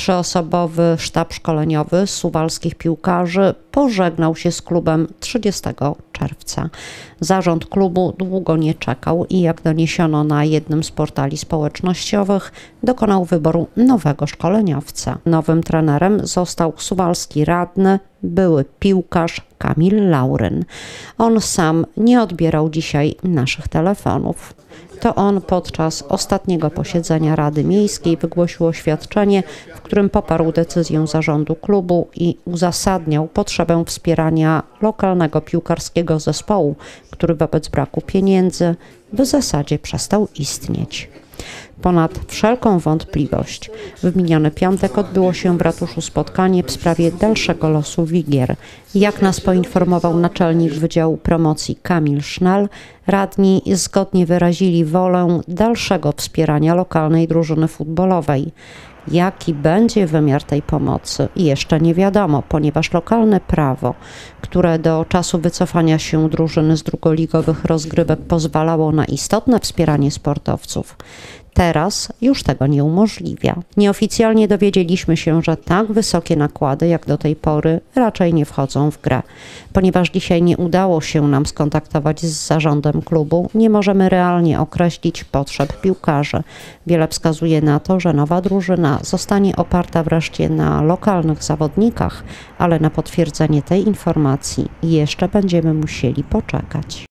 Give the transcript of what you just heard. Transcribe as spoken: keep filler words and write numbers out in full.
Trzyosobowy sztab szkoleniowy suwalskich piłkarzy pożegnał się z klubem trzydziestego czerwca. Zarząd klubu długo nie czekał i, jak doniesiono na jednym z portali społecznościowych, dokonał wyboru nowego szkoleniowca. Nowym trenerem został suwalski radny, były piłkarz Kamil Lauryn. On sam nie odbierał dzisiaj naszych telefonów. To on podczas ostatniego posiedzenia Rady Miejskiej wygłosił oświadczenie, w którym poparł decyzję zarządu klubu i uzasadniał potrzebę wspierania lokalnego piłkarskiego zespołu, który wobec braku pieniędzy w zasadzie przestał istnieć. Ponad wszelką wątpliwość w miniony piątek odbyło się w ratuszu spotkanie w sprawie dalszego losu Wigier. Jak nas poinformował naczelnik Wydziału Promocji Kamil Sznal, radni zgodnie wyrazili wolę dalszego wspierania lokalnej drużyny futbolowej. Jaki będzie wymiar tej pomocy, jeszcze nie wiadomo, ponieważ lokalne prawo, które do czasu wycofania się drużyny z drugoligowych rozgrywek pozwalało na istotne wspieranie sportowców, teraz już tego nie umożliwia. Nieoficjalnie dowiedzieliśmy się, że tak wysokie nakłady jak do tej pory raczej nie wchodzą w grę. Ponieważ dzisiaj nie udało się nam skontaktować z zarządem klubu, nie możemy realnie określić potrzeb piłkarzy. Wiele wskazuje na to, że nowa drużyna zostanie oparta wreszcie na lokalnych zawodnikach, ale na potwierdzenie tej informacji jeszcze będziemy musieli poczekać.